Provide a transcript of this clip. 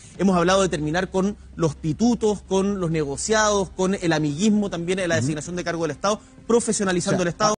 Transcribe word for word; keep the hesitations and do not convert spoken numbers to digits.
hemos hablado de terminar con los pitutos, con los negociados, con el amiguismo también en la designación de cargo del Estado, profesionalizando O sea, el Estado.